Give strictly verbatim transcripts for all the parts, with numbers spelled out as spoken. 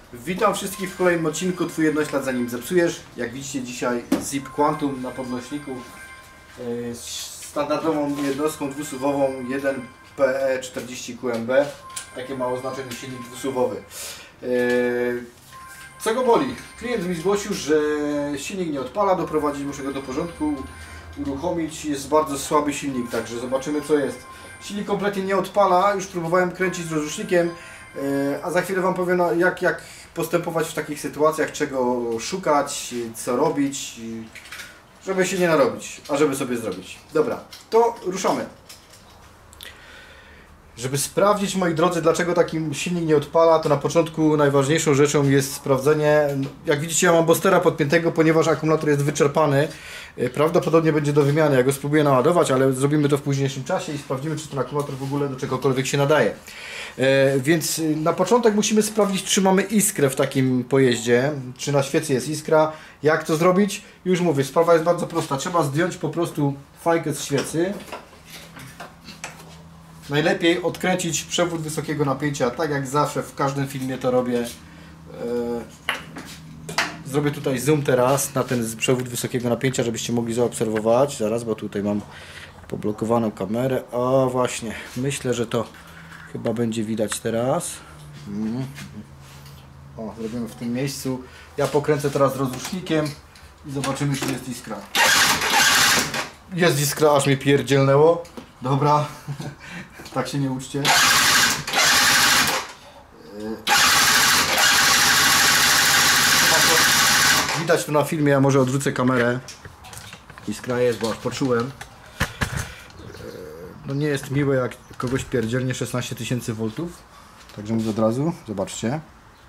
Witam wszystkich w kolejnym odcinku Twój jednoślad zanim zepsujesz. Jak widzicie dzisiaj Zip Quantum na podnośniku z standardową jednostką dwusuwową jeden P E czterdzieści Q M B. Takie ma oznaczenie silnik dwusuwowy. Co go boli? Klient mi zgłosił, że silnik nie odpala, doprowadzić muszę go do porządku, uruchomić. Jest bardzo słaby silnik, także zobaczymy co jest. Silnik kompletnie nie odpala, już próbowałem kręcić z rozrusznikiem, a za chwilę Wam powiem jak, jak postępować w takich sytuacjach, czego szukać, co robić, żeby się nie narobić, a żeby sobie zrobić. Dobra, to ruszamy. Żeby sprawdzić, moi drodzy, dlaczego taki silnik nie odpala, to na początku najważniejszą rzeczą jest sprawdzenie. Jak widzicie, ja mam boostera podpiętego, ponieważ akumulator jest wyczerpany. Prawdopodobnie będzie do wymiany, ja go spróbuję naładować, ale zrobimy to w późniejszym czasie i sprawdzimy, czy ten akumulator w ogóle do czegokolwiek się nadaje. Więc na początek musimy sprawdzić, czy mamy iskrę w takim pojeździe, czy na świecy jest iskra. Jak to zrobić? Już mówię, sprawa jest bardzo prosta. Trzeba zdjąć po prostu fajkę z świecy. Najlepiej odkręcić przewód wysokiego napięcia, tak jak zawsze w każdym filmie to robię. Zrobię tutaj zoom teraz na ten przewód wysokiego napięcia, żebyście mogli zaobserwować. Zaraz, bo tutaj mam poblokowaną kamerę. O właśnie, myślę, że to chyba będzie widać teraz. O, zrobimy w tym miejscu. Ja pokręcę teraz rozrusznikiem i zobaczymy, czy jest iskra. Jest iskra, aż mnie pierdzielnęło. Dobra, tak się nie uczcie. Widać to na filmie, ja może odwrócę kamerę. Iskra jest, bo aż poczułem. No nie jest miłe, jak kogoś pierdzielnie szesnaście tysięcy voltów. Także mówię od razu, zobaczcie.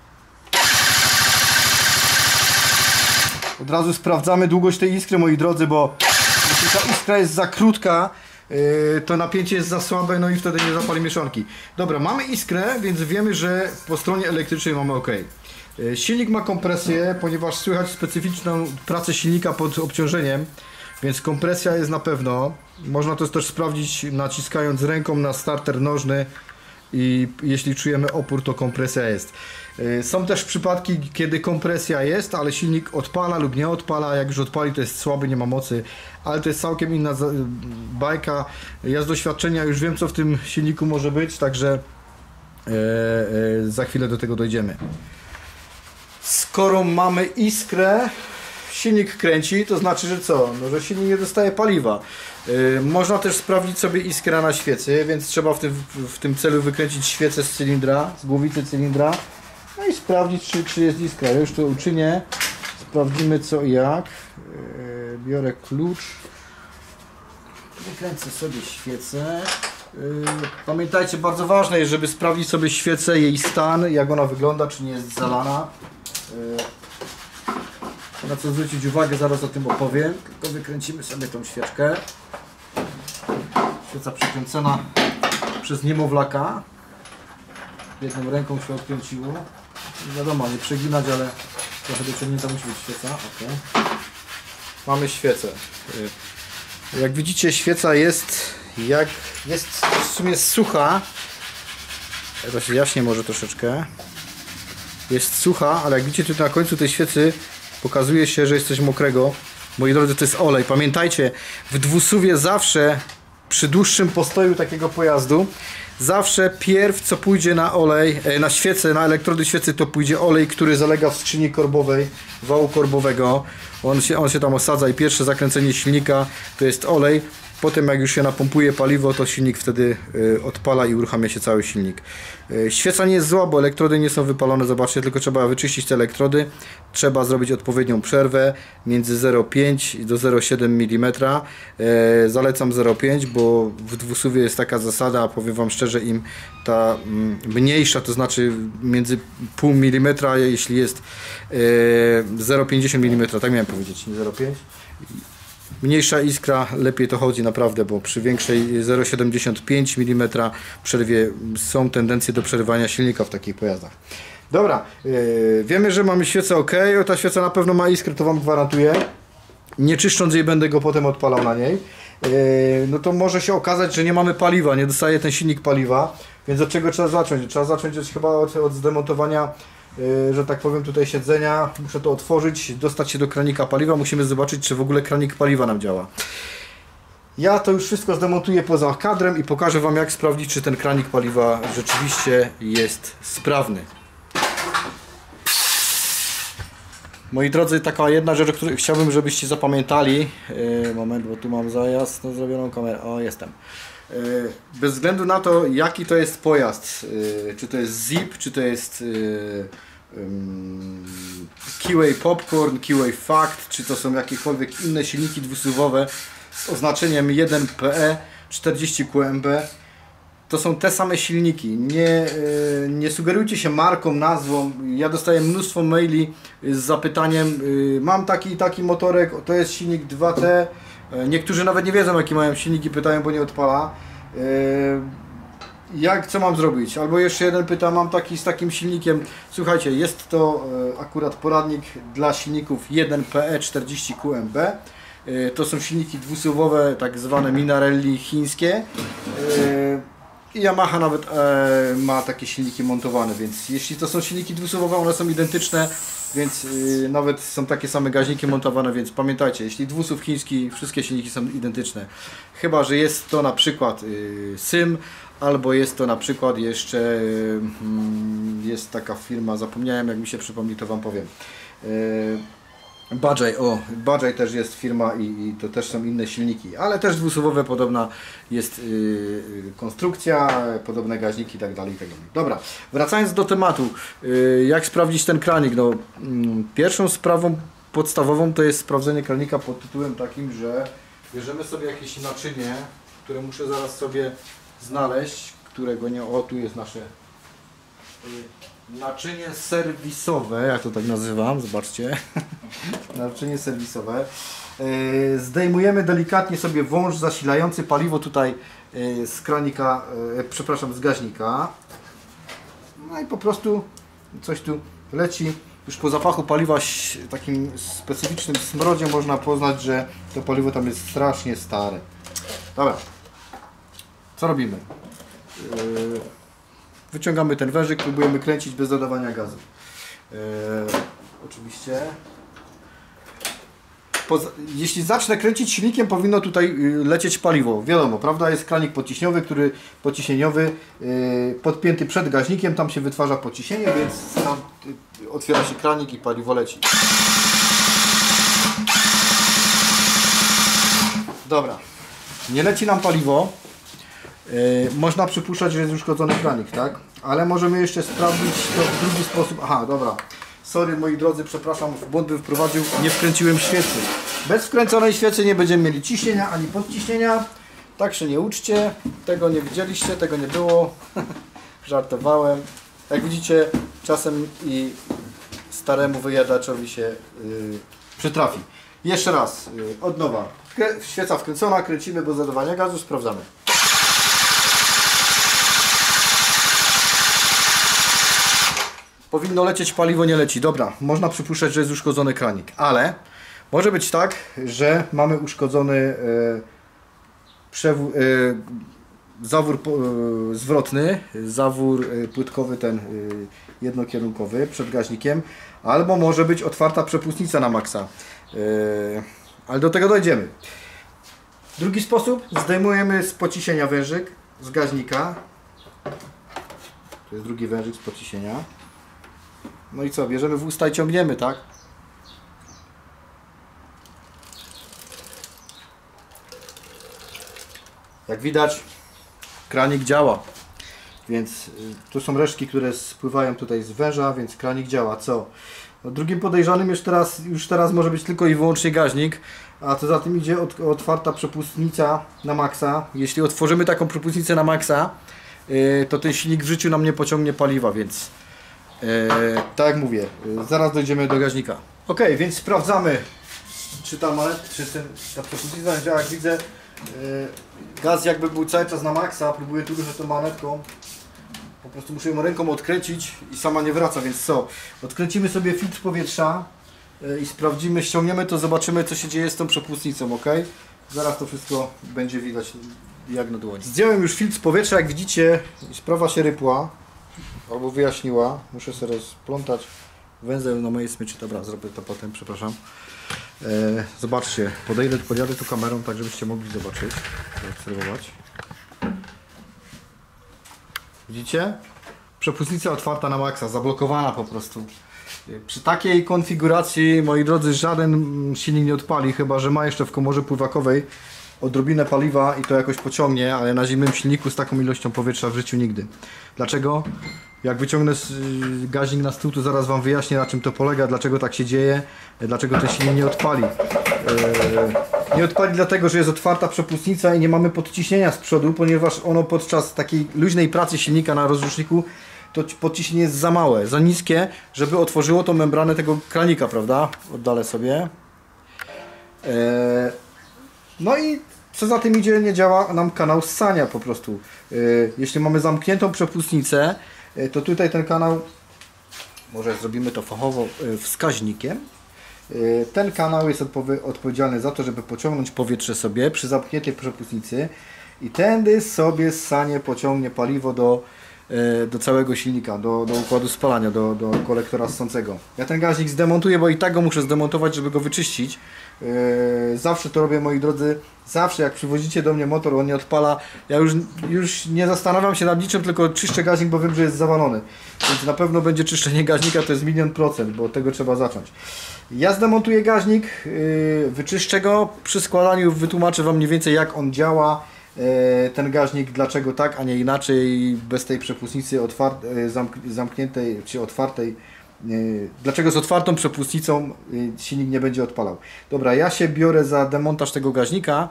Od razu sprawdzamy długość tej iskry, moi drodzy, bo jeśli ta iskra jest za krótka, to napięcie jest za słabe, no i wtedy nie zapali mieszanki. Dobra, mamy iskrę, więc wiemy, że po stronie elektrycznej mamy ok. Silnik ma kompresję, ponieważ słychać specyficzną pracę silnika pod obciążeniem, więc kompresja jest na pewno. Można to też sprawdzić naciskając ręką na starter nożny i jeśli czujemy opór, to kompresja jest. Są też przypadki, kiedy kompresja jest, ale silnik odpala lub nie odpala. Jak już odpali, to jest słaby, nie ma mocy, ale to jest całkiem inna bajka. Ja z doświadczenia już wiem, co w tym silniku może być, także za chwilę do tego dojdziemy. Skoro mamy iskrę, silnik kręci, to znaczy, że co? No, że silnik nie dostaje paliwa. Yy, można też sprawdzić sobie iskrę na świecy, więc trzeba w tym, w tym celu wykręcić świecę z cylindra, z głowicy cylindra, no i sprawdzić, czy, czy jest iskra. Ja już to uczynię. Sprawdzimy co i jak. Yy, biorę klucz. Wykręcę sobie świecę. Yy, pamiętajcie, bardzo ważne jest, żeby sprawdzić sobie świecę, jej stan, jak ona wygląda, czy nie jest zalana. Yy, Na co zwrócić uwagę, zaraz o tym opowiem. Tylko wykręcimy sobie tą świeczkę. Świeca przekręcona przez niemowlaka. Jedną ręką się odkręciło. Nie wiadomo, nie przeginać, ale trochę dociągnięta musi być świeca. Okay. Mamy świecę. Jak widzicie, świeca jest jak jest w sumie sucha. To się jaśnie może troszeczkę. Jest sucha, ale jak widzicie, tutaj na końcu tej świecy pokazuje się, że jest coś mokrego. Moi drodzy, to jest olej. Pamiętajcie, w dwusuwie zawsze przy dłuższym postoju takiego pojazdu zawsze pierw co pójdzie na olej, na świecę, na elektrody świecy, to pójdzie olej, który zalega w skrzyni korbowej, wału korbowego. On się, on się tam osadza i pierwsze zakręcenie silnika to jest olej. Potem jak już się napompuje paliwo, to silnik wtedy y, odpala i uruchamia się cały silnik. Y, świeca nie jest zła, bo elektrody nie są wypalone, zobaczcie, tylko trzeba wyczyścić te elektrody. Trzeba zrobić odpowiednią przerwę między zero przecinek pięć do zero przecinek siedem milimetra. Y, zalecam zero przecinek pięć, bo w dwusuwie jest taka zasada, powiem Wam szczerze, im ta mm, mniejsza, to znaczy między pół milimetra, jeśli jest y, zero przecinek pięćdziesiąt milimetra, tak miałem powiedzieć, nie zero przecinek pięć. Mniejsza iskra, lepiej to chodzi naprawdę, bo przy większej zero przecinek siedemdziesiąt pięć milimetra przerwie są tendencje do przerywania silnika w takich pojazdach. Dobra, yy, wiemy, że mamy świecę ok, ta świeca na pewno ma iskrę, to Wam gwarantuję. Nie czyszcząc jej, będę go potem odpalał na niej. Yy, no to może się okazać, że nie mamy paliwa, nie dostaje ten silnik paliwa, więc od czego trzeba zacząć? Trzeba zacząć chyba od, od zdemontowania yy, że tak powiem, tutaj siedzenia. Muszę to otworzyć, dostać się do kranika paliwa. Musimy zobaczyć, czy w ogóle kranik paliwa nam działa. Ja to już wszystko zdemontuję poza kadrem i pokażę Wam, jak sprawdzić, czy ten kranik paliwa rzeczywiście jest sprawny. Moi drodzy, taka jedna rzecz, o której chciałbym, żebyście zapamiętali. Yy, moment, bo tu mam za jasno zrobioną kamerę. O, jestem. Yy, bez względu na to, jaki to jest pojazd, yy, czy to jest Zip, czy to jest yy, yy, Keyway Popcorn, Keyway Fact, czy to są jakiekolwiek inne silniki dwusuwowe z oznaczeniem jeden P E czterdzieści Q M B, to są te same silniki. Nie, nie sugerujcie się marką, nazwą. Ja dostaję mnóstwo maili z zapytaniem: mam taki taki motorek, to jest silnik dwa T. Niektórzy nawet nie wiedzą, jaki mają silnik i pytają, bo nie odpala. Jak, co mam zrobić? Albo jeszcze jeden pyta, mam taki z takim silnikiem. Słuchajcie, jest to akurat poradnik dla silników jeden P E czterdzieści Q M B. To są silniki dwusuwowe, tak zwane Minarelli chińskie. I Yamaha nawet e, ma takie silniki montowane, więc jeśli to są silniki dwusuwowe, one są identyczne, więc y, nawet są takie same gaźniki montowane, więc pamiętajcie, jeśli dwusuw chiński, wszystkie silniki są identyczne. Chyba że jest to na przykład y, Sym, albo jest to na przykład jeszcze y, jest taka firma, zapomniałem, jak mi się przypomni, to Wam powiem. Y, Bajaj, o, Bajaj też jest firma i, i to też są inne silniki, ale też dwusuwowe, podobna jest yy, konstrukcja, podobne gaźniki i tak dalej, i tak dalej. Dobra, wracając do tematu, yy, jak sprawdzić ten kranik? No, yy, pierwszą sprawą podstawową to jest sprawdzenie kranika pod tytułem takim, że bierzemy sobie jakieś naczynie, które muszę zaraz sobie znaleźć, którego nie, o, tu jest nasze yy, naczynie serwisowe, jak to tak nazywam, zobaczcie. Naczynie serwisowe. Zdejmujemy delikatnie sobie wąż zasilający paliwo tutaj z kranika, przepraszam, z gaźnika. No i po prostu coś tu leci. Już po zapachu paliwa, takim specyficznym smrodzie, można poznać, że to paliwo tam jest strasznie stare. Dobra, co robimy? Wyciągamy ten wężyk, próbujemy kręcić bez dodawania gazu. Eee, oczywiście. Poza, jeśli zacznę kręcić silnikiem, powinno tutaj lecieć paliwo. Wiadomo, prawda? Jest kranik podciśniowy, który pociśnieniowy, yy, podpięty przed gaźnikiem, tam się wytwarza pociśnienie, więc tam yy, otwiera się kranik i paliwo leci. Dobra. Nie leci nam paliwo. Yy, można przypuszczać, że jest uszkodzony kranik, tak? Ale możemy jeszcze sprawdzić to w drugi sposób. Aha, dobra. Sorry, moi drodzy, przepraszam, w błąd bym wprowadził, nie wkręciłem świecy. Bez wkręconej świecy nie będziemy mieli ciśnienia ani podciśnienia. Tak się nie uczcie. Tego nie widzieliście, tego nie było. Żartowałem. Jak widzicie, czasem i staremu wyjadaczowi się yy, przytrafi. Jeszcze raz, yy, od nowa. Świeca wkręcona, kręcimy bez dodawania gazu, sprawdzamy. Powinno lecieć paliwo, nie leci. Dobra, można przypuszczać, że jest uszkodzony kranik, ale może być tak, że mamy uszkodzony e, przewór, e, zawór e, zwrotny, zawór e, płytkowy, ten e, jednokierunkowy przed gaźnikiem, albo może być otwarta przepustnica na maksa. E, ale do tego dojdziemy. Drugi sposób, zdejmujemy z pociśnienia wężyk z gaźnika. To jest drugi wężyk z pociśnienia. No i co? Bierzemy w usta i ciągniemy, tak? Jak widać, kranik działa. Więc y, tu są resztki, które spływają tutaj z węża, więc kranik działa. Co? No, drugim podejrzanym już teraz, już teraz może być tylko i wyłącznie gaźnik, a co za tym idzie od, otwarta przepustnica na maksa. Jeśli otworzymy taką przepustnicę na maksa, y, to ten silnik w życiu nam nie pociągnie paliwa, więc Eee, tak jak mówię, e, zaraz dojdziemy do gaźnika. Ok, więc sprawdzamy, czy ta manet, czy ten, ta przepustnica działa. Jak widzę, e, gaz jakby był cały czas na maksa. Próbuję tu ruszać tą manetką. Po prostu muszę ją ręką odkręcić i sama nie wraca, więc co? Odkręcimy sobie filtr powietrza e, i sprawdzimy, ściągniemy to, zobaczymy, co się dzieje z tą przepustnicą, ok? Zaraz to wszystko będzie widać jak na dłoni. Zdjąłem już filtr powietrza, jak widzicie, sprawa się rypła. albo wyjaśniła. Muszę sobie rozplątać węzeł na mojej smyczy. Dobra, zrobię to potem, przepraszam. E, zobaczcie, podejdę, podjadę tu kamerą, tak żebyście mogli zobaczyć, zaobserwować. Widzicie? Przepustnica otwarta na maksa, zablokowana po prostu. Przy takiej konfiguracji, moi drodzy, żaden silnik nie odpali, chyba że ma jeszcze w komorze pływakowej odrobinę paliwa i to jakoś pociągnie, ale na zimnym silniku z taką ilością powietrza w życiu nigdy. Dlaczego? Jak wyciągnę gaźnik na stół, to zaraz Wam wyjaśnię, na czym to polega, dlaczego tak się dzieje, dlaczego ten silnik nie odpali. Eee, nie odpali dlatego, że jest otwarta przepustnica i nie mamy podciśnienia z przodu, ponieważ ono podczas takiej luźnej pracy silnika na rozruszniku to podciśnienie jest za małe, za niskie, żeby otworzyło tą membranę tego kranika, prawda? Oddalę sobie. Eee, no i co za tym idzie, nie działa nam kanał ssania po prostu. Eee, jeśli mamy zamkniętą przepustnicę, to tutaj ten kanał, może zrobimy to fachowo wskaźnikiem, ten kanał jest odpowiedzialny za to, żeby pociągnąć powietrze sobie przy zamkniętej przepustnicy i tędy sobie ssanie pociągnie paliwo do, do całego silnika, do, do układu spalania, do, do kolektora ssącego. Ja ten gaźnik zdemontuję, bo i tak go muszę zdemontować, żeby go wyczyścić. Zawsze to robię, moi drodzy, zawsze jak przywozicie do mnie motor, on nie odpala, ja już, już nie zastanawiam się nad niczym, tylko czyszczę gaźnik, bo wiem, że jest zawalony. Więc na pewno będzie czyszczenie gaźnika, to jest milion procent, bo od tego trzeba zacząć. Ja zdemontuję gaźnik, wyczyszczę go, przy składaniu wytłumaczę Wam mniej więcej, jak on działa, ten gaźnik, dlaczego tak, a nie inaczej, bez tej przepustnicy zamkniętej czy otwartej. Dlaczego z otwartą przepustnicą silnik nie będzie odpalał. Dobra, ja się biorę za demontaż tego gaźnika,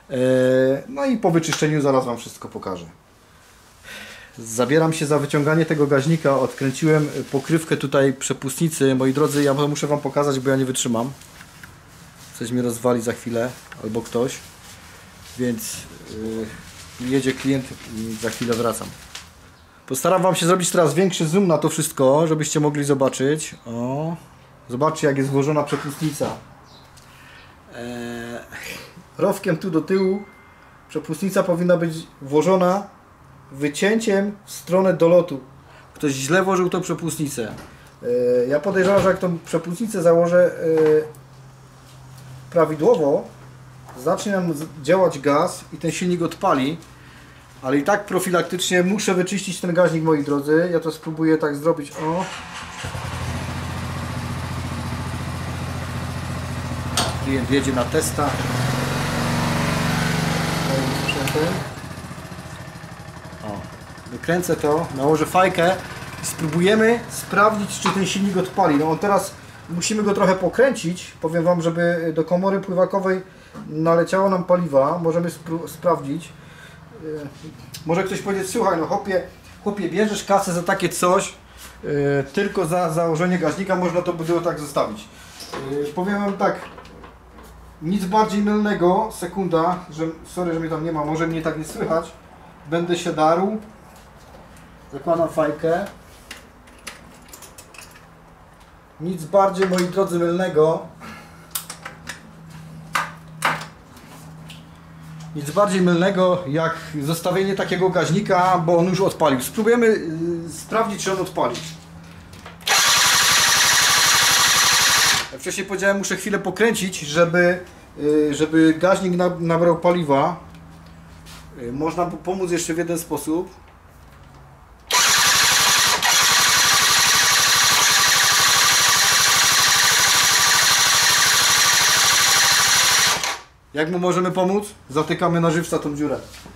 no i po wyczyszczeniu zaraz Wam wszystko pokażę. Zabieram się za wyciąganie tego gaźnika, odkręciłem pokrywkę tutaj przepustnicy. Moi drodzy, ja muszę Wam pokazać, bo ja nie wytrzymam. Coś mi rozwali za chwilę, albo ktoś, więc yy, jedzie klient i za chwilę wracam. Postaram Wam się zrobić teraz większy zoom na to wszystko, żebyście mogli zobaczyć. O, zobaczcie, jak jest włożona przepustnica. Eee, rowkiem tu do tyłu przepustnica powinna być włożona wycięciem w stronę dolotu. Ktoś źle włożył tą przepustnicę. Eee, ja podejrzewam, że jak tą przepustnicę założę eee, prawidłowo, zacznie nam działać gaz i ten silnik odpali. Ale i tak profilaktycznie muszę wyczyścić ten gaźnik, moi drodzy. Ja to spróbuję tak zrobić. O. Klient jedzie na testa. O. Wykręcę to, nałożę fajkę i spróbujemy sprawdzić, czy ten silnik odpali. No on teraz musimy go trochę pokręcić. Powiem Wam, żeby do komory pływakowej naleciało nam paliwa. Możemy sprawdzić. Może ktoś powiedzieć, słuchaj, no chłopie, chłopie, bierzesz kasę za takie coś, yy, tylko za założenie gaźnika można to było tak zostawić. Yy, powiem Wam tak, nic bardziej mylnego, sekunda, że, sorry, że mnie tam nie ma, może mnie tak nie słychać, będę się darł, zakładam fajkę, nic bardziej, moi drodzy, mylnego, Nic bardziej mylnego jak zostawienie takiego gaźnika, bo on już odpalił. Spróbujemy yy, sprawdzić, czy on odpali. Jak wcześniej powiedziałem, muszę chwilę pokręcić, żeby, yy, żeby gaźnik na, nabrał paliwa. Yy, można pomóc jeszcze w jeden sposób. Jak mu możemy pomóc? Zatykamy na żywca tą dziurę.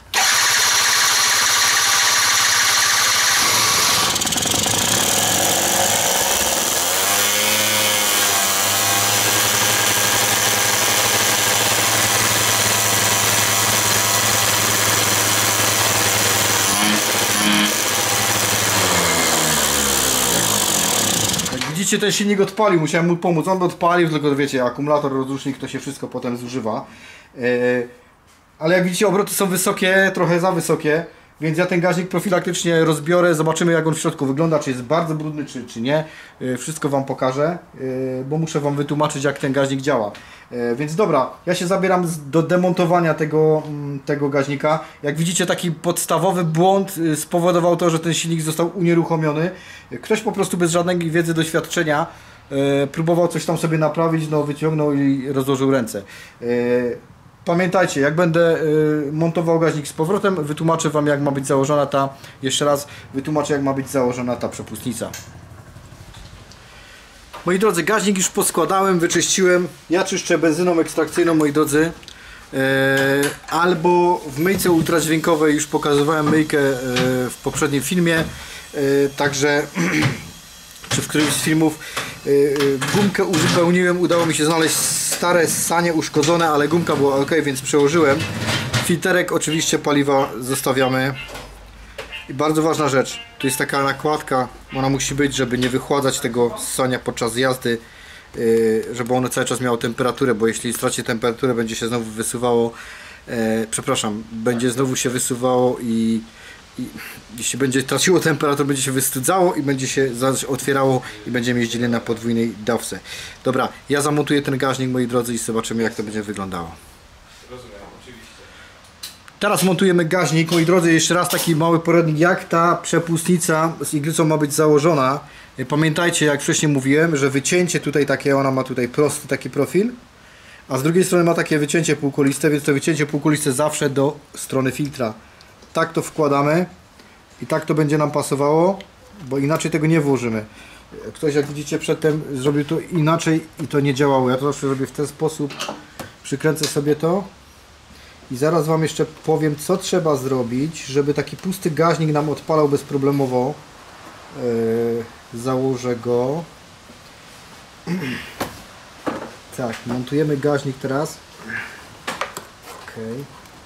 Jak widzicie, ten silnik odpalił, musiałem mu pomóc. On odpalił, tylko wiecie, akumulator, rozrusznik, to się wszystko potem zużywa. Yy, ale jak widzicie, obroty są wysokie, trochę za wysokie. Więc ja ten gaźnik profilaktycznie rozbiorę, zobaczymy jak on w środku wygląda, czy jest bardzo brudny, czy, czy nie. Wszystko Wam pokażę, bo muszę Wam wytłumaczyć jak ten gaźnik działa. Więc dobra, ja się zabieram do demontowania tego, tego gaźnika. Jak widzicie, taki podstawowy błąd spowodował to, że ten silnik został unieruchomiony. Ktoś po prostu bez żadnej wiedzy, doświadczenia próbował coś tam sobie naprawić, no wyciągnął i rozłożył ręce. Pamiętajcie, jak będę y, montował gaźnik z powrotem, wytłumaczę Wam jak ma być założona ta, jeszcze raz wytłumaczę jak ma być założona ta przepustnica. Moi drodzy, gaźnik już poskładałem, wyczyściłem. Ja czyszczę benzyną ekstrakcyjną, moi drodzy. Yy, albo w myjce ultradźwiękowej, już pokazywałem myjkę yy, w poprzednim filmie. Yy, także, czy w którymś z filmów. Yy, gumkę uzupełniłem, udało mi się znaleźć stare ssanie uszkodzone, ale gumka była ok, więc przełożyłem. Filterek oczywiście paliwa zostawiamy. I bardzo ważna rzecz, tu jest taka nakładka, ona musi być, żeby nie wychładzać tego ssania podczas jazdy, yy, żeby ono cały czas miało temperaturę, bo jeśli straci temperaturę, będzie się znowu wysuwało, yy, przepraszam, będzie znowu się wysuwało i I jeśli będzie traciło temperaturę, będzie się wystydzało i będzie się otwierało i będziemy jeździli na podwójnej dawce. Dobra, ja zamontuję ten gaźnik, moi drodzy, i zobaczymy jak to będzie wyglądało. Rozumiem, oczywiście. Teraz montujemy gaźnik, moi drodzy, jeszcze raz taki mały poradnik, jak ta przepustnica z iglicą ma być założona. Pamiętajcie, jak wcześniej mówiłem, że wycięcie tutaj takie, ona ma tutaj prosty taki profil, a z drugiej strony ma takie wycięcie półkuliste, więc to wycięcie półkuliste zawsze do strony filtra. Tak to wkładamy i tak to będzie nam pasowało, bo inaczej tego nie włożymy. Ktoś, jak widzicie, przedtem zrobił to inaczej i to nie działało. Ja to zawsze robię w ten sposób. Przykręcę sobie to i zaraz Wam jeszcze powiem, co trzeba zrobić, żeby taki pusty gaźnik nam odpalał bezproblemowo. Yy, założę go. Tak, montujemy gaźnik teraz. Okay.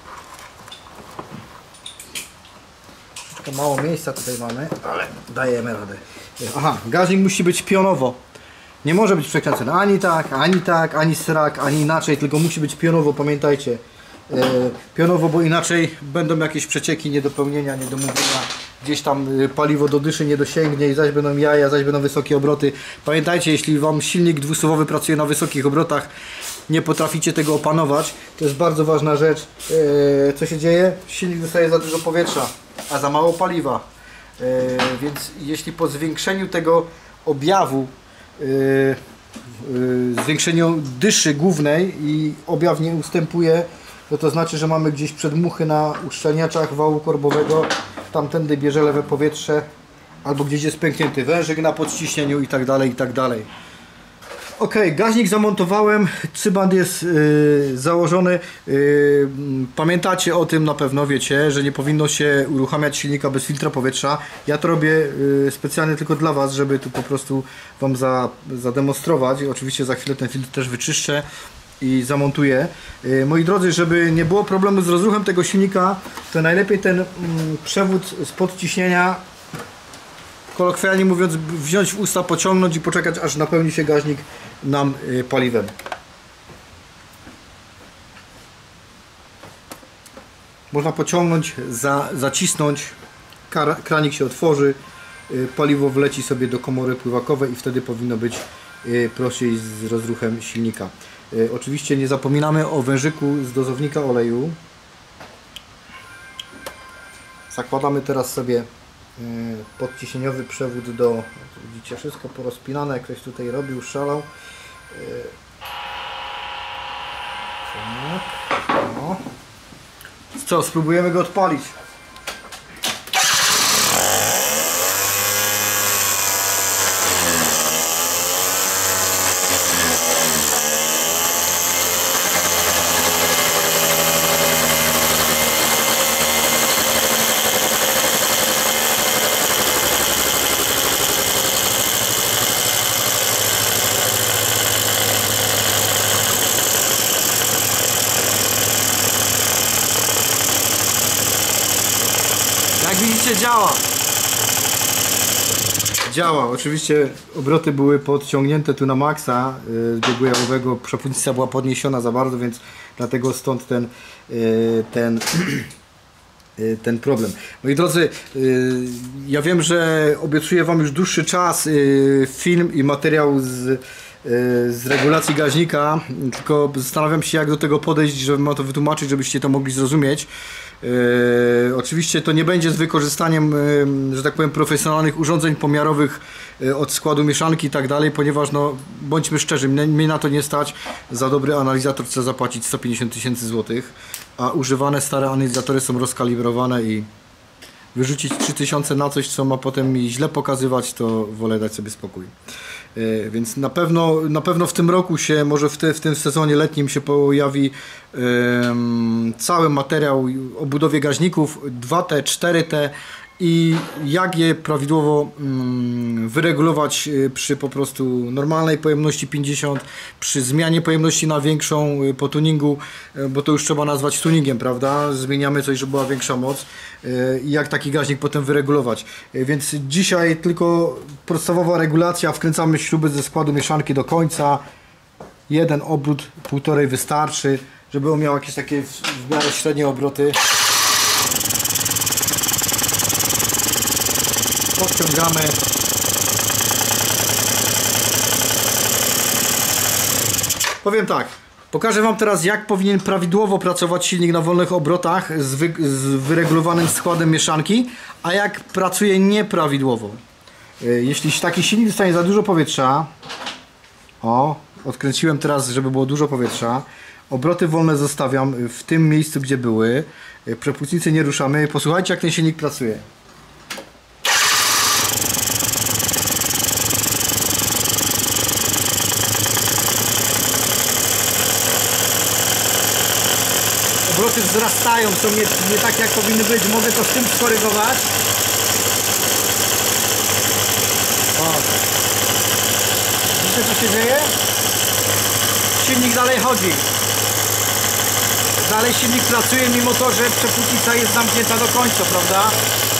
Mało miejsca tutaj mamy, ale dajemy radę. Aha, gaźnik musi być pionowo. Nie może być przekręcony ani tak, ani tak, ani srak, ani inaczej, tylko musi być pionowo, pamiętajcie. E, pionowo, bo inaczej będą jakieś przecieki, niedopełnienia, niedomówienia. Gdzieś tam paliwo do dyszy nie dosięgnie i zaś będą jaja, zaś będą wysokie obroty. Pamiętajcie, jeśli Wam silnik dwusuwowy pracuje na wysokich obrotach, nie potraficie tego opanować, to jest bardzo ważna rzecz. E, co się dzieje? Silnik dostaje za dużo powietrza, a za mało paliwa. E, więc jeśli po zwiększeniu tego objawu, e, e, zwiększeniu dyszy głównej i objaw nie ustępuje, to to znaczy, że mamy gdzieś przedmuchy na uszczelniaczach wału korbowego, tamtędy bierze lewe powietrze, albo gdzieś jest pęknięty wężyk na podciśnieniu i tak dalej, i tak dalej. Ok, gaźnik zamontowałem, cyband jest yy, założony. Yy, pamiętacie o tym na pewno, wiecie, że nie powinno się uruchamiać silnika bez filtra powietrza. Ja to robię yy, specjalnie tylko dla Was, żeby tu po prostu Wam za, zademonstrować. Oczywiście za chwilę ten filtr też wyczyszczę i zamontuję. Yy, moi drodzy, żeby nie było problemu z rozruchem tego silnika, to najlepiej ten yy, przewód z podciśnienia, kolokwialnie mówiąc, wziąć w usta, pociągnąć i poczekać, aż napełni się gaźnik nam y, paliwem. Można pociągnąć, za, zacisnąć, kar, kranik się otworzy, y, paliwo wleci sobie do komory pływakowej i wtedy powinno być y, prościej z rozruchem silnika. Y, oczywiście nie zapominamy o wężyku z dozownika oleju. Zakładamy teraz sobie podciśnieniowy przewód do, widzicie, wszystko porozpinane, ktoś tutaj robił, szalał. Tak, no. Co, spróbujemy go odpalić. Jak widzicie, działa. Działa. Oczywiście obroty były podciągnięte tu na maksa z biegu jałowego. Przepustnica była podniesiona za bardzo, więc dlatego stąd ten, ten ten problem. Moi drodzy, ja wiem, że obiecuję Wam już dłuższy czas film i materiał z, z regulacji gaźnika, tylko zastanawiam się, jak do tego podejść, żeby Wam to wytłumaczyć, żebyście to mogli zrozumieć. Yy, oczywiście to nie będzie z wykorzystaniem, yy, że tak powiem, profesjonalnych urządzeń pomiarowych yy, od składu mieszanki i tak dalej, ponieważ no, bądźmy szczerzy, mnie, mnie na to nie stać. Za dobry analizator trzeba zapłacić sto pięćdziesiąt tysięcy złotych, a używane stare analizatory są rozkalibrowane i wyrzucić trzy tysiące na coś, co ma potem mi źle pokazywać, to wolę dać sobie spokój. Yy, więc na pewno, na pewno w tym roku się, może w, te, w tym sezonie letnim się pojawi yy, cały materiał o budowie gaźników dwa T, cztery T i jak je prawidłowo yy, wyregulować yy, przy po prostu normalnej pojemności pięćdziesiąt, przy zmianie pojemności na większą yy, po tuningu, yy, bo to już trzeba nazwać tuningiem, prawda? Zmieniamy coś, żeby była większa moc i yy, jak taki gaźnik potem wyregulować. Yy, więc dzisiaj tylko podstawowa regulacja, wkręcamy śruby ze składu mieszanki do końca, jeden obrót, półtorej wystarczy, żeby on miał jakieś takie w, w miarę średnie obroty. Podciągamy. Powiem tak, pokażę Wam teraz, jak powinien prawidłowo pracować silnik na wolnych obrotach z, wy, z wyregulowanym składem mieszanki, a jak pracuje nieprawidłowo. Jeśli taki silnik dostanie za dużo powietrza, o, odkręciłem teraz, żeby było dużo powietrza, obroty wolne zostawiam w tym miejscu, gdzie były, przepustnicy nie ruszamy. Posłuchajcie, jak ten silnik pracuje. Obroty wzrastają, są nie, nie tak, jak powinny być. Mogę to z tym skorygować. O. Widzicie, co się dzieje? Silnik dalej chodzi. Dalej silnik pracuje, mimo to, że przepustnica jest zamknięta do końca, prawda?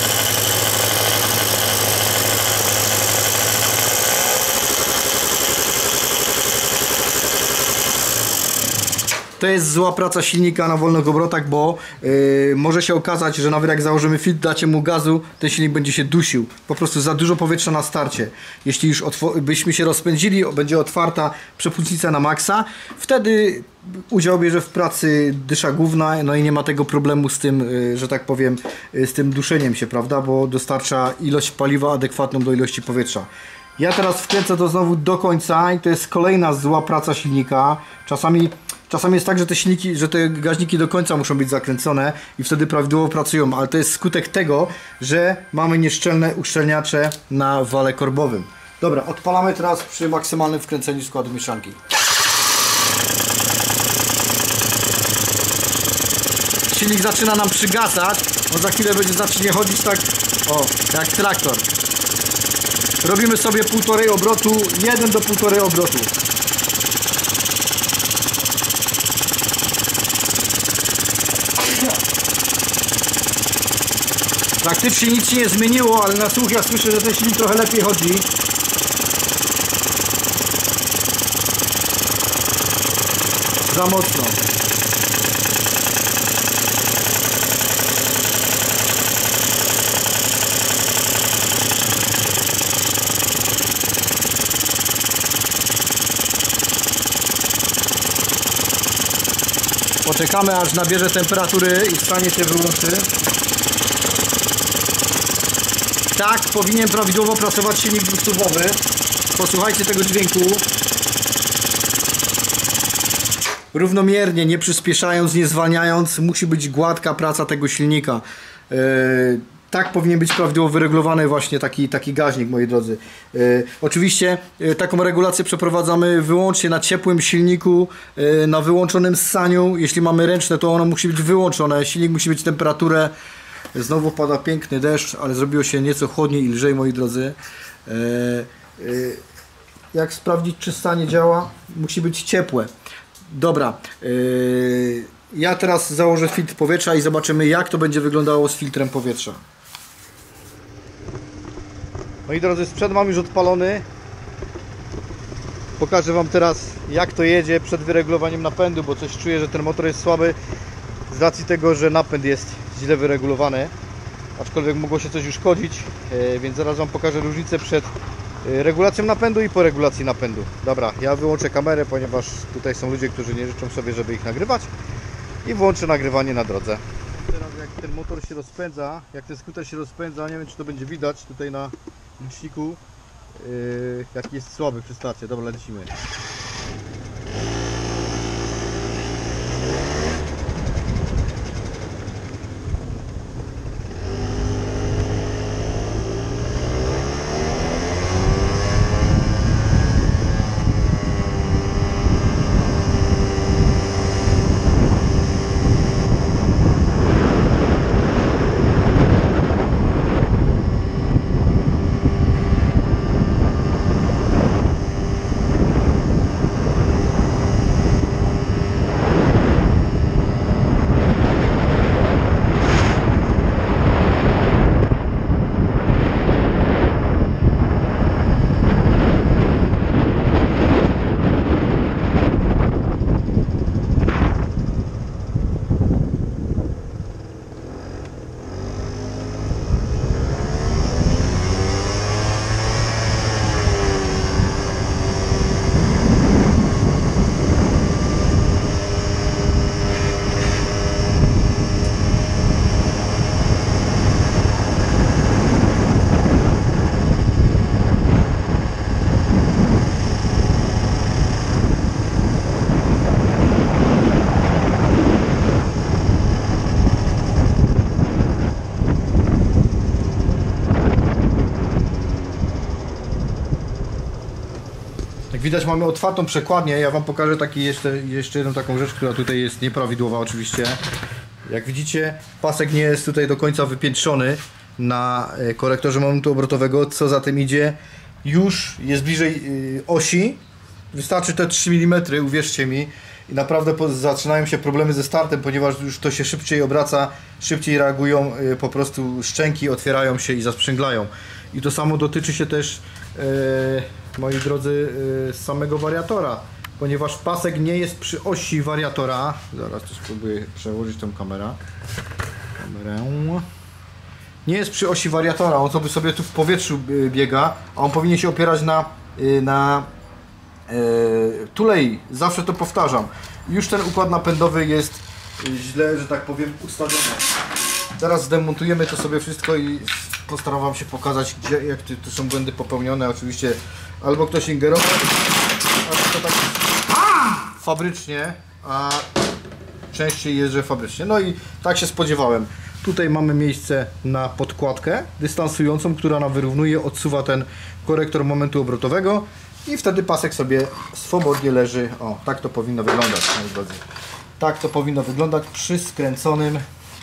To jest zła praca silnika na wolnych obrotach, bo yy, może się okazać, że nawet jak założymy filtr, dacie mu gazu, ten silnik będzie się dusił. Po prostu za dużo powietrza na starcie. Jeśli już byśmy się rozpędzili, będzie otwarta przepustnica na maksa, wtedy udział bierze w pracy dysza główna, no i nie ma tego problemu z tym, yy, że tak powiem, yy, z tym duszeniem się, prawda, bo dostarcza ilość paliwa adekwatną do ilości powietrza. Ja teraz wkręcę to znowu do końca i to jest kolejna zła praca silnika. Czasami Czasami jest tak, że te silniki, że te gaźniki do końca muszą być zakręcone i wtedy prawidłowo pracują, ale to jest skutek tego, że mamy nieszczelne uszczelniacze na wale korbowym. Dobra, odpalamy teraz przy maksymalnym wkręceniu składu mieszanki. Silnik zaczyna nam przygasać, on za chwilę będzie zacznie chodzić tak, o, jak traktor. Robimy sobie półtorej obrotu, jeden do półtorej obrotu. Praktycznie nic się nie zmieniło, ale na słuch ja słyszę, że ten silnik trochę lepiej chodzi. Za mocno. Poczekamy, aż nabierze temperatury i stanie się wyłączy. Tak, powinien prawidłowo pracować silnik dwustubowy. Posłuchajcie tego dźwięku. Równomiernie, nie przyspieszając, nie zwalniając, musi być gładka praca tego silnika. Yy, tak powinien być prawidłowo wyregulowany właśnie taki, taki gaźnik, moi drodzy. Yy, oczywiście yy, taką regulację przeprowadzamy wyłącznie na ciepłym silniku, yy, na wyłączonym ssaniu. Jeśli mamy ręczne, to ono musi być wyłączone. Silnik musi mieć temperaturę. Znowu pada piękny deszcz, ale zrobiło się nieco chłodniej i lżej, moi drodzy. Yy, yy, jak sprawdzić, czy stanie działa? Musi być ciepłe. Dobra, yy, ja teraz założę filtr powietrza i zobaczymy, jak to będzie wyglądało z filtrem powietrza. Moi drodzy, sprzęt mam już odpalony. Pokażę Wam teraz, jak to jedzie przed wyregulowaniem napędu, bo coś czuję, że ten motor jest słaby. z racji tego, że napęd jest źle wyregulowany, aczkolwiek mogło się coś uszkodzić, więc zaraz Wam pokażę różnicę przed regulacją napędu i po regulacji napędu. Dobra, ja wyłączę kamerę, ponieważ tutaj są ludzie, którzy nie życzą sobie, żeby ich nagrywać, i włączę nagrywanie na drodze. Teraz jak ten motor się rozpędza, jak ten skuter się rozpędza, nie wiem czy to będzie widać tutaj na liczniku, yy, jaki jest słaby przy starcie. Dobra, lecimy. Jak widać, mamy otwartą przekładnię. Ja Wam pokażę taki jeszcze, jeszcze jedną taką rzecz, która tutaj jest nieprawidłowa oczywiście. Jak widzicie, pasek nie jest tutaj do końca wypiętrzony na korektorze momentu obrotowego. Co za tym idzie, już jest bliżej osi. Wystarczy te trzy milimetry, uwierzcie mi. I naprawdę zaczynają się problemy ze startem, ponieważ już to się szybciej obraca, szybciej reagują, po prostu szczęki otwierają się i zasprzęglają. I to samo dotyczy się też, e, moi drodzy, e, samego wariatora, ponieważ pasek nie jest przy osi wariatora. Zaraz to spróbuję przełożyć tą kamerę. kamerę. Nie jest przy osi wariatora, on sobie, sobie tu w powietrzu biega, a on powinien się opierać na, na e, tulei. Zawsze to powtarzam. Już ten układ napędowy jest źle, że tak powiem, ustawiony. Teraz zdemontujemy to sobie wszystko i postaram Wam się pokazać, gdzie, jak tu są błędy popełnione. Oczywiście albo ktoś ingerował, albo to tak fabrycznie, a częściej jest, że fabrycznie. No i tak się spodziewałem. Tutaj mamy miejsce na podkładkę dystansującą, która nam wyrównuje, odsuwa ten korektor momentu obrotowego i wtedy pasek sobie swobodnie leży. O, tak to powinno wyglądać, moi drodzy. Tak to powinno wyglądać przy skręconym,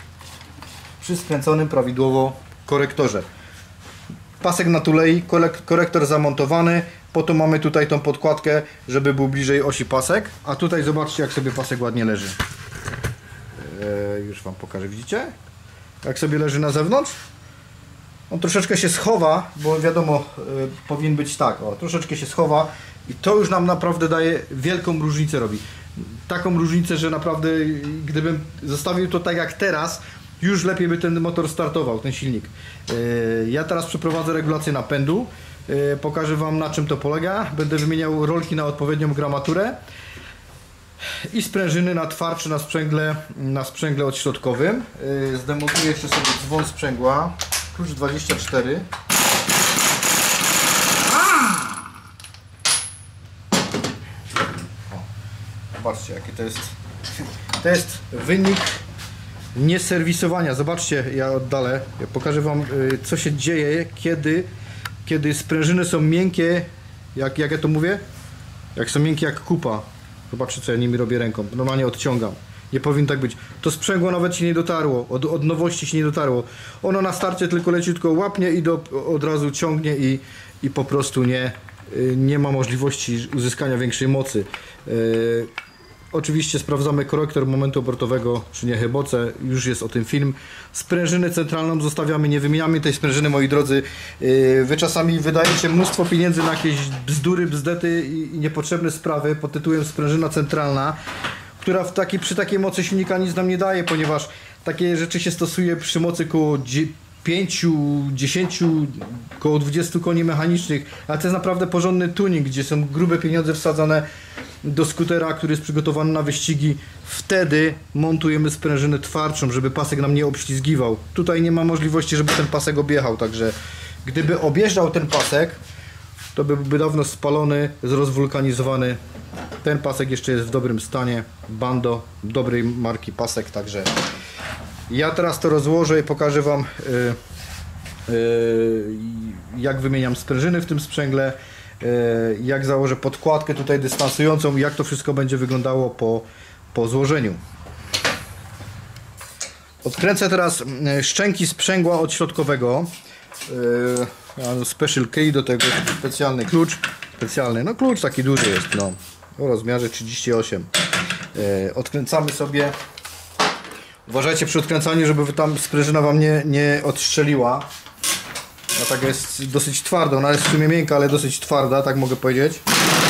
przy skręconym prawidłowo korektorze. Pasek na tulei, korektor zamontowany, po to mamy tutaj tą podkładkę, żeby był bliżej osi pasek, a tutaj zobaczcie, jak sobie pasek ładnie leży. Eee, już Wam pokażę, widzicie? Jak sobie leży na zewnątrz. On troszeczkę się schowa, bo wiadomo, yy, powinien być tak, o, troszeczkę się schowa i to już nam naprawdę daje wielką różnicę, robi. Taką różnicę, że naprawdę gdybym zostawił to tak jak teraz, już lepiej by ten motor startował, ten silnik. Yy, ja teraz przeprowadzę regulację napędu, yy, pokażę Wam, na czym to polega. Będę wymieniał rolki na odpowiednią gramaturę i sprężyny na twarczy na sprzęgle, na sprzęgle odśrodkowym. Yy, zdemontuję jeszcze sobie dzwon sprzęgła, klucz dwadzieścia cztery. O, zobaczcie, jaki to jest. To jest wynik nieserwisowania. Zobaczcie, ja oddalę, ja pokażę Wam, co się dzieje, kiedy, kiedy sprężyny są miękkie, jak, jak ja to mówię? Jak są miękkie jak kupa. Zobaczcie, co ja nimi robię ręką. Normalnie odciągam. Nie powinno tak być. To sprzęgło nawet się nie dotarło. Od, od nowości się nie dotarło. Ono na starcie tylko leciutko łapnie i do, od razu ciągnie i, i po prostu nie, nie ma możliwości uzyskania większej mocy. Yy, Oczywiście sprawdzamy korektor momentu obrotowego przy niecheboce, już jest o tym film. Sprężynę centralną zostawiamy, nie wymieniamy tej sprężyny, moi drodzy. Wy czasami wydajecie mnóstwo pieniędzy na jakieś bzdury, bzdety i niepotrzebne sprawy pod tytułem sprężyna centralna. która w takiej, przy takiej mocy silnika nic nam nie daje, ponieważ takie rzeczy się stosuje przy mocy koło pięć, dziesięć, koło dwadzieścia koni mechanicznych, ale to jest naprawdę porządny tuning, gdzie są grube pieniądze wsadzane do skutera, który jest przygotowany na wyścigi. Wtedy montujemy sprężynę twardszą, żeby pasek nam nie obślizgiwał. Tutaj nie ma możliwości, żeby ten pasek objechał, także gdyby objeżdżał ten pasek, to byłby dawno spalony, zrozwulkanizowany. Ten pasek jeszcze jest w dobrym stanie. Bando, dobrej marki pasek, także ja teraz to rozłożę i pokażę Wam yy, yy, jak wymieniam sprężyny w tym sprzęgle, yy, jak założę podkładkę tutaj dystansującą, jak to wszystko będzie wyglądało po, po złożeniu. Odkręcę teraz szczęki sprzęgła odśrodkowego. Yy, special key do tego, specjalny klucz. Specjalny, no klucz taki duży jest, no, o rozmiarze trzydzieści osiem. Yy, odkręcamy sobie. Uważajcie przy odkręcaniu, żeby tam sprężyna Wam nie, nie odstrzeliła. No tak jest dosyć twarda, ona jest w sumie miękka, ale dosyć twarda, tak mogę powiedzieć.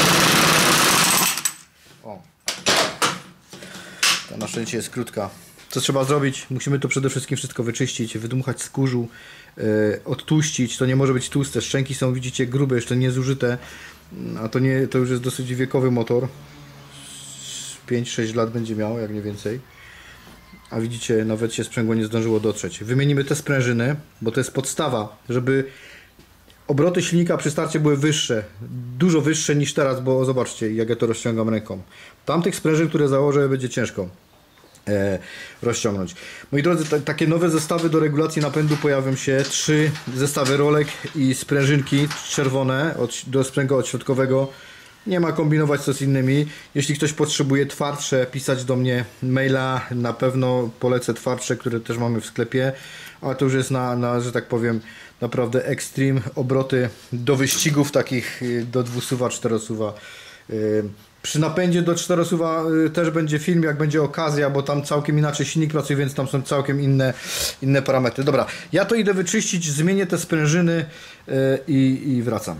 O. Ta na szczęście jest krótka. Co trzeba zrobić? Musimy to przede wszystkim wszystko wyczyścić, wydmuchać z kurzu, yy, odtłuścić. To nie może być tłuste. Szczęki są, widzicie, grube, jeszcze nie zużyte. A to, nie, to już jest dosyć wiekowy motor. pięć sześć lat będzie miał, jak nie więcej. A widzicie, nawet się sprzęgło nie zdążyło dotrzeć. Wymienimy te sprężyny, bo to jest podstawa, żeby obroty silnika przy starcie były wyższe. Dużo wyższe niż teraz, bo zobaczcie, jak ja to rozciągam ręką. Tamtych sprężyn, które założę, będzie ciężko e, rozciągnąć. Moi drodzy, takie nowe zestawy do regulacji napędu pojawią się. Trzy zestawy rolek i sprężynki czerwone od, do sprzęgła odśrodkowego. Nie ma kombinować co z innymi. Jeśli ktoś potrzebuje twardsze, pisać do mnie maila. Na pewno polecę twardsze, które też mamy w sklepie. Ale to już jest na, na że tak powiem, naprawdę extreme obroty do wyścigów takich do dwusuwa, czterosuwa. Przy napędzie do czterosuwa też będzie film, jak będzie okazja, bo tam całkiem inaczej silnik pracuje, więc tam są całkiem inne, inne parametry. Dobra, ja to idę wyczyścić, zmienię te sprężyny i, i wracam.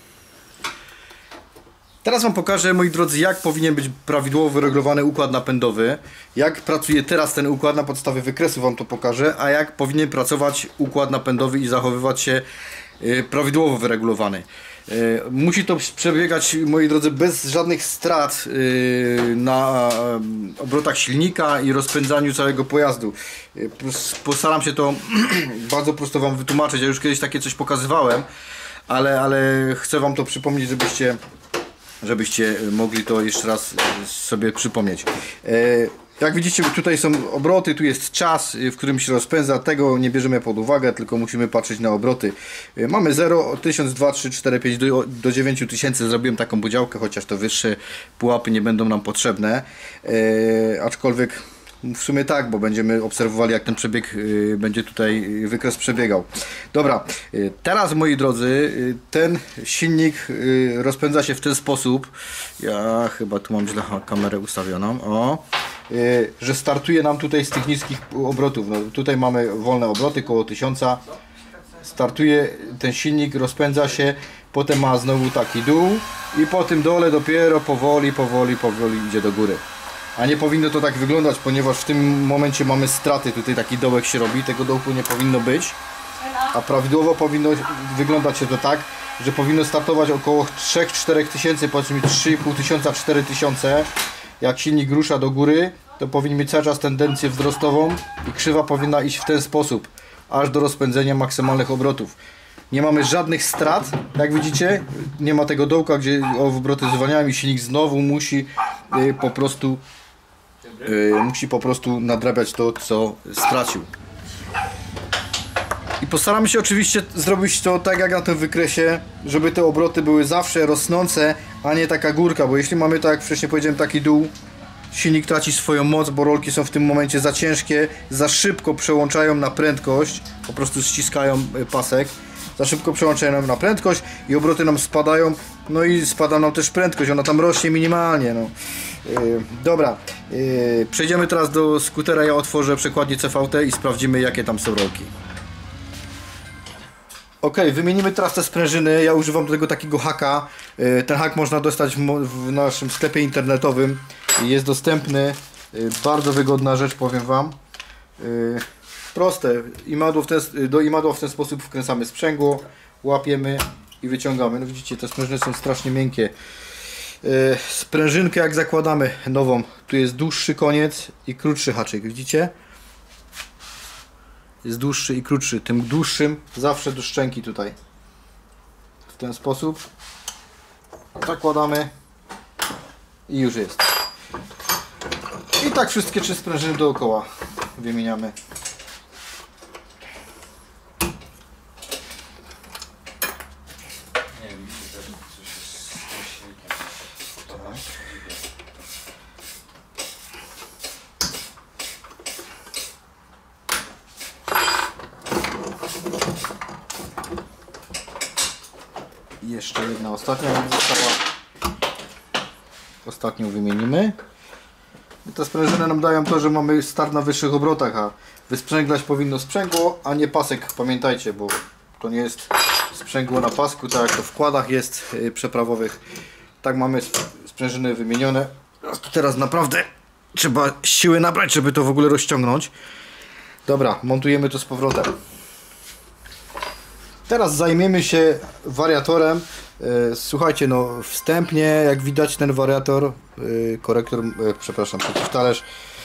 Teraz Wam pokażę, moi drodzy, jak powinien być prawidłowo wyregulowany układ napędowy. Jak pracuje teraz ten układ, na podstawie wykresu Wam to pokażę, a jak powinien pracować układ napędowy i zachowywać się prawidłowo wyregulowany. Musi to przebiegać, moi drodzy, bez żadnych strat na obrotach silnika i rozpędzaniu całego pojazdu. Postaram się to bardzo prosto Wam wytłumaczyć. Ja już kiedyś takie coś pokazywałem, ale, ale chcę Wam to przypomnieć, żebyście żebyście mogli to jeszcze raz sobie przypomnieć. Jak widzicie, tutaj są obroty, tu jest czas, w którym się rozpędza. Tego nie bierzemy pod uwagę, tylko musimy patrzeć na obroty. Mamy zero, tysiąc, dwa, trzy, cztery, pięć do, do dziewięć tysięcy. Zrobiłem taką podziałkę, chociaż to wyższe pułapy nie będą nam potrzebne. E, aczkolwiek w sumie tak, bo będziemy obserwowali, jak ten przebieg y, będzie tutaj wykres przebiegał. Dobra, y, teraz, moi drodzy, y, ten silnik y, rozpędza się w ten sposób. Ja chyba tu mam źle kamerę ustawioną. O, y, że startuje nam tutaj z tych niskich obrotów. No, tutaj mamy wolne obroty, koło tysiąca. Startuje ten silnik, rozpędza się, potem ma znowu taki dół i po tym dole dopiero powoli, powoli, powoli idzie do góry. A nie powinno to tak wyglądać, ponieważ w tym momencie mamy straty. Tutaj taki dołek się robi, tego dołku nie powinno być. A prawidłowo powinno wyglądać się to tak, że powinno startować około trzy do czterech tysięcy, powiedzmy trzy i pół tysiąca, cztery tysiące. Jak silnik rusza do góry, to powinien mieć cały czas tendencję wzrostową i krzywa powinna iść w ten sposób, aż do rozpędzenia maksymalnych obrotów. Nie mamy żadnych strat, jak widzicie, nie ma tego dołka, gdzie obroty zwalniają i silnik znowu musi y, po prostu y, musi po prostu nadrabiać to, co stracił. I postaramy się oczywiście zrobić to tak jak na tym wykresie, żeby te obroty były zawsze rosnące, a nie taka górka, bo jeśli mamy, tak jak wcześniej powiedziałem, taki dół, silnik traci swoją moc, bo rolki są w tym momencie za ciężkie, za szybko przełączają na prędkość, po prostu ściskają pasek, za szybko przełączają nam na prędkość i obroty nam spadają, no i spada nam też prędkość, ona tam rośnie minimalnie. No. Yy, dobra, yy, przejdziemy teraz do skutera, ja otworzę przekładnię C V T i sprawdzimy, jakie tam są rolki. Ok, wymienimy teraz te sprężyny. Ja używam do tego takiego haka. Ten hak można dostać w naszym sklepie internetowym. Jest dostępny Yy, bardzo wygodna rzecz, powiem Wam. Yy, proste. Imadło w ten, do imadła w ten sposób wkręcamy sprzęgło, łapiemy i wyciągamy. No widzicie, te sprężyny są strasznie miękkie. Yy, sprężynkę jak zakładamy nową, tu jest dłuższy koniec i krótszy haczyk, widzicie? Jest dłuższy i krótszy. Tym dłuższym zawsze do szczęki tutaj. W ten sposób zakładamy i już jest. I tak wszystkie trzy sprężyny dookoła wymieniamy. Nie wiem, mi się też coś jest z tym silnikiem. To masz? I jeszcze jedna ostatnia nam została. Ostatnią wymienimy. I te sprężyny nam dają to, że mamy start na wyższych obrotach, a wysprzęglać powinno sprzęgło, a nie pasek. Pamiętajcie, bo to nie jest sprzęgło na pasku, tak jak to w kładach jest yy, przeprawowych. Tak mamy sprężyny wymienione. Teraz naprawdę trzeba siły nabrać, żeby to w ogóle rozciągnąć. Dobra, montujemy to z powrotem. Teraz zajmiemy się wariatorem. Słuchajcie, no wstępnie jak widać ten wariator, korektor, przepraszam, przeciwtalerz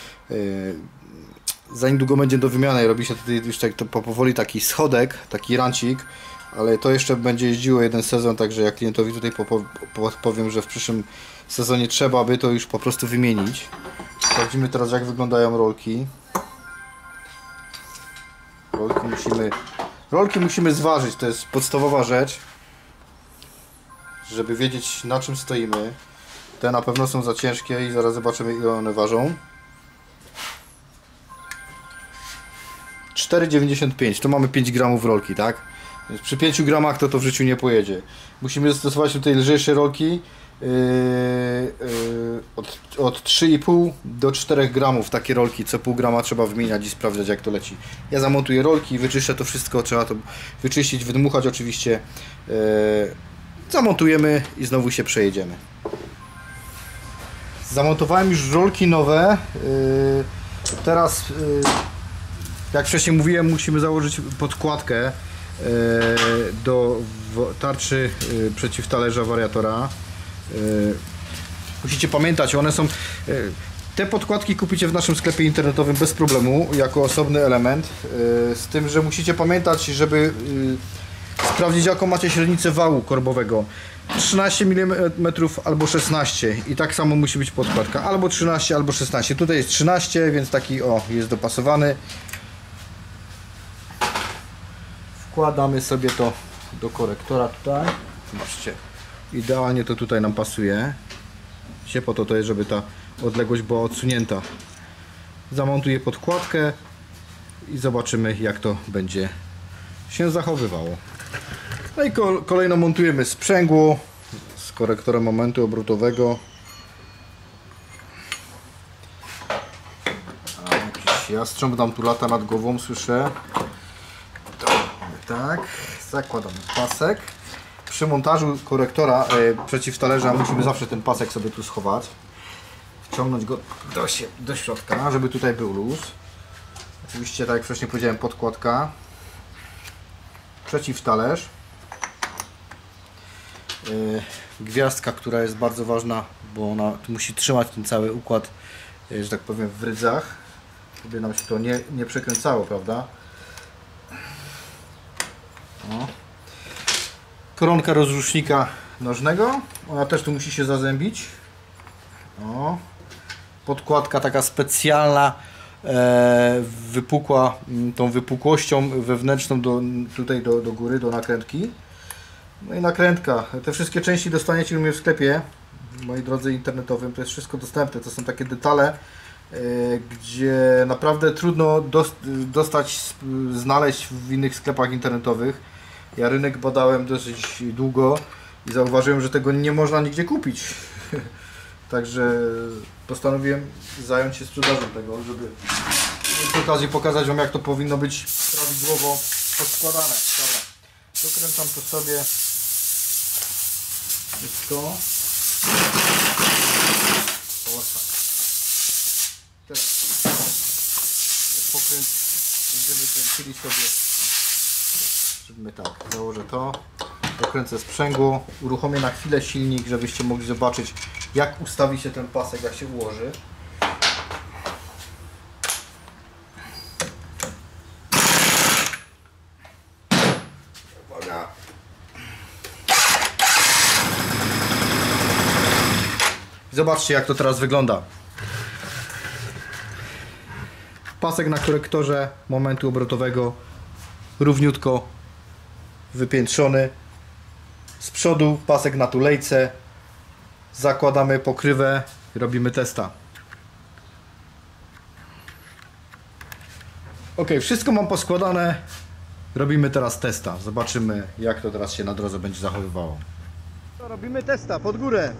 za niedługo będzie do wymiany. Robi się tutaj już tak to powoli taki schodek, taki rancik, ale to jeszcze będzie jeździło jeden sezon, także jak klientowi tutaj powiem, że w przyszłym sezonie trzeba by to już po prostu wymienić. Sprawdzimy teraz, jak wyglądają rolki. Rolki musimy Rolki musimy zważyć, to jest podstawowa rzecz, żeby wiedzieć, na czym stoimy. Te na pewno są za ciężkie i zaraz zobaczymy, ile one ważą. cztery dziewięćdziesiąt pięć, to mamy pięć gramów rolki, tak? Więc przy pięciu gramach to to w życiu nie pojedzie. Musimy zastosować tutaj lżejsze rolki yy, yy, od, od trzy i pół do czterech gramów. Takie rolki, co pół grama trzeba wymieniać i sprawdzać, jak to leci. Ja zamontuję rolki, wyczyszczę to wszystko, trzeba to wyczyścić, wydmuchać oczywiście. Yy, zamontujemy i znowu się przejedziemy. Zamontowałem już rolki nowe. Yy, teraz yy, jak wcześniej mówiłem, musimy założyć podkładkę do tarczy przeciwtalerza wariatora. Musicie pamiętać, one są, te podkładki kupicie w naszym sklepie internetowym bez problemu jako osobny element, z tym, że musicie pamiętać, żeby sprawdzić, jaką macie średnicę wału korbowego. trzynaście milimetrów albo szesnaście i tak samo musi być podkładka, albo trzynaście albo szesnaście. Tutaj jest trzynaście, więc taki o jest dopasowany. Wkładamy sobie to do korektora tutaj. Zobaczcie, idealnie to tutaj nam pasuje. Się po to to jest, żeby ta odległość była odsunięta. Zamontuję podkładkę i zobaczymy, jak to będzie się zachowywało. No i kolejno montujemy sprzęgło z korektorem momentu obrotowego. A, jakiś jastrząb nam tu lata nad głową, słyszę. Tak, zakładamy pasek. Przy montażu korektora e, przeciwtalerza musimy zawsze ten pasek sobie tu schować. Wciągnąć go do, do środka, żeby tutaj był luz. Oczywiście, tak jak wcześniej powiedziałem, podkładka. Przeciwtalerz. E, gwiazdka, która jest bardzo ważna, bo ona tu musi trzymać ten cały układ, e, że tak powiem, w rydzach, żeby nam się to nie, nie przekręcało, prawda? O. Koronka rozrusznika nożnego, ona też tu musi się zazębić. O. Podkładka taka specjalna, e, wypukła tą wypukłością wewnętrzną do, tutaj do, do góry, do nakrętki. No i nakrętka. Te wszystkie części dostaniecie u mnie w sklepie, moi drodzy, internetowym. To jest wszystko dostępne. To są takie detale, e, gdzie naprawdę trudno dost, dostać, znaleźć w innych sklepach internetowych. Ja rynek badałem dosyć długo i zauważyłem, że tego nie można nigdzie kupić. Także postanowiłem zająć się sprzedażą tego, żeby przy okazji pokazać Wam, jak to powinno być prawidłowo podskładane. Dobra, dokręcam to sobie wszystko. O, tak. Teraz pokręt będziemy kręcili sobie. Zrobimy tak, założę to, dokręcę sprzęgło, uruchomię na chwilę silnik, żebyście mogli zobaczyć, jak ustawi się ten pasek, jak się ułoży. Uwaga. Zobaczcie, jak to teraz wygląda. Pasek na korektorze momentu obrotowego równiutko wypiętrzony. Z przodu pasek na tulejce. Zakładamy pokrywę i robimy testa. Ok, wszystko mam poskładane. Robimy teraz testa. Zobaczymy, jak to teraz się na drodze będzie zachowywało. Robimy testa pod górę.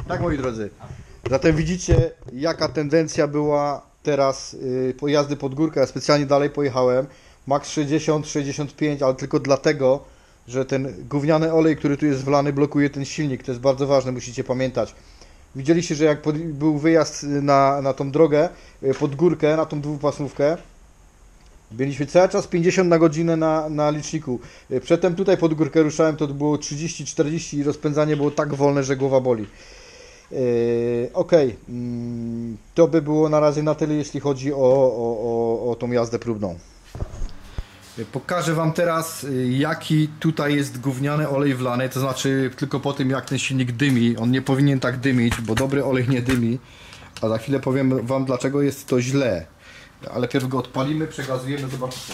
Tak, moi drodzy. Zatem widzicie, jaka tendencja była teraz yy, pojazdy pod górkę. Ja specjalnie dalej pojechałem. Max sześćdziesiąt, sześćdziesiąt pięć, ale tylko dlatego, że ten gówniany olej, który tu jest wlany, blokuje ten silnik. To jest bardzo ważne, musicie pamiętać. Widzieliście, że jak pod, był wyjazd na, na tą drogę, yy, pod górkę, na tą dwupasmówkę, byliśmy cały czas pięćdziesiąt na godzinę na, na liczniku. Yy, przedtem tutaj pod górkę ruszałem, to było trzydzieści czterdzieści i rozpędzanie było tak wolne, że głowa boli. Yy, ok, yy, to by było na razie na tyle, jeśli chodzi o, o, o, o tą jazdę próbną. Pokażę Wam teraz, jaki tutaj jest gówniany olej wlany, to znaczy tylko po tym, jak ten silnik dymi. On nie powinien tak dymić, bo dobry olej nie dymi, a za chwilę powiem Wam, dlaczego jest to źle. Ale pierw go odpalimy, przegazujemy, zobaczycie.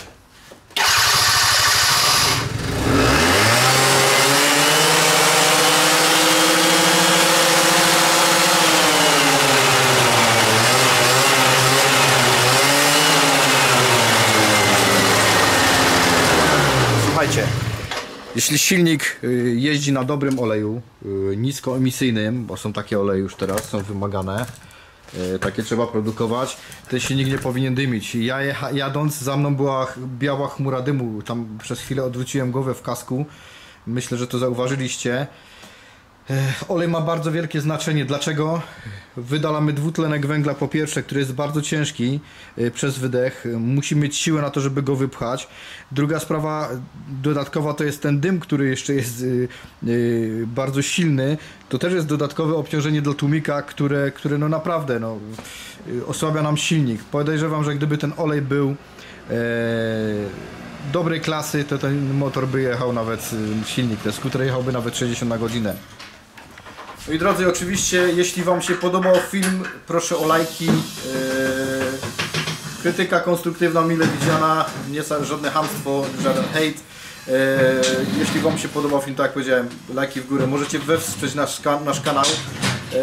Słuchajcie, jeśli silnik jeździ na dobrym oleju, niskoemisyjnym, bo są takie oleje już teraz, są wymagane, takie trzeba produkować, ten silnik nie powinien dymić. Ja jadąc, za mną była biała chmura dymu, tam przez chwilę odwróciłem głowę w kasku, myślę, że to zauważyliście. Olej ma bardzo wielkie znaczenie. Dlaczego? Wydalamy dwutlenek węgla po pierwsze, który jest bardzo ciężki przez wydech. Musi mieć siłę na to, żeby go wypchać. Druga sprawa dodatkowa to jest ten dym, który jeszcze jest bardzo silny. To też jest dodatkowe obciążenie dla tłumika, które, które no naprawdę no, osłabia nam silnik. Podejrzewam, że gdyby ten olej był e, dobrej klasy, to ten motor by jechał nawet, silnik, ten skuter jechałby nawet sześćdziesiąt na godzinę. No i drodzy, oczywiście, jeśli Wam się podobał film, proszę o lajki. Yy, krytyka konstruktywna, mile widziana, nie żadne chamstwo, żaden hejt. Yy, jeśli Wam się podobał film, tak jak powiedziałem, lajki w górę. Możecie wesprzeć nasz, nasz kanał. Yy,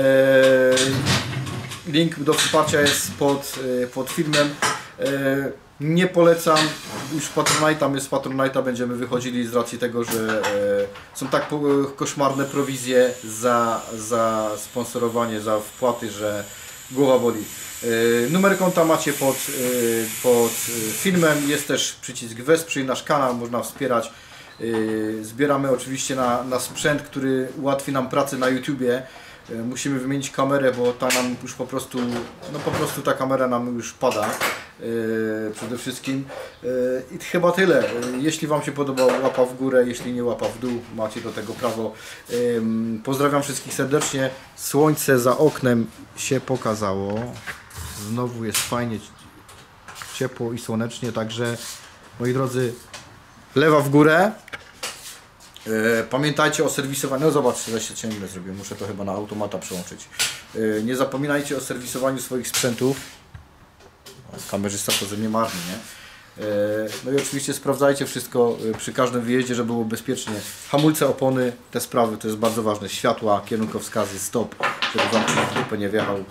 link do wsparcia jest pod, yy, pod filmem. Yy, Nie polecam, już Patronite'a, my z Patronite'a będziemy wychodzili z racji tego, że e, są tak po, koszmarne prowizje za, za sponsorowanie, za wpłaty, że głowa boli. E, numer konta macie pod, e, pod filmem, jest też przycisk wesprzyj nasz kanał, można wspierać. E, zbieramy oczywiście na, na sprzęt, który ułatwi nam pracę na YouTubie. Musimy wymienić kamerę, bo ta nam już po prostu, no po prostu ta kamera nam już pada yy, przede wszystkim. Yy, I chyba tyle. Yy, jeśli Wam się podobał, łapa w górę, jeśli nie, łapa w dół, macie do tego prawo. Yy, pozdrawiam wszystkich serdecznie. Słońce za oknem się pokazało. Znowu jest fajnie ciepło i słonecznie, także moi drodzy, lewa w górę. Pamiętajcie o serwisowaniu, no zobaczcie, że się ciemno zrobię, muszę to chyba na automata przełączyć. Nie zapominajcie o serwisowaniu swoich sprzętów. Kamerzysta to ze mnie marny, nie? No i oczywiście sprawdzajcie wszystko przy każdym wyjeździe, żeby było bezpiecznie. Hamulce, opony, te sprawy to jest bardzo ważne. Światła, kierunkowskazy, stop, żeby Wam w dupę nie wjechał.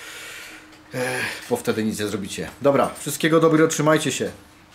Bo wtedy nic nie zrobicie. Dobra, wszystkiego dobrego, trzymajcie się.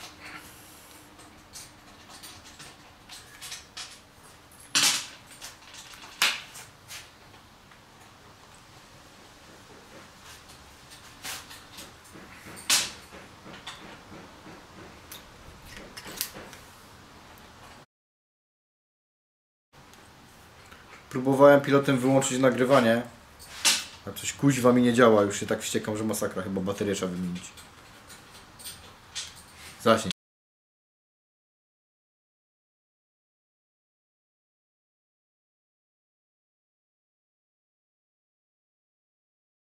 Próbowałem pilotem wyłączyć nagrywanie, a coś kuźwa mi nie działa, już się tak wściekam, że masakra, chyba baterię trzeba wymienić. Zaśnie.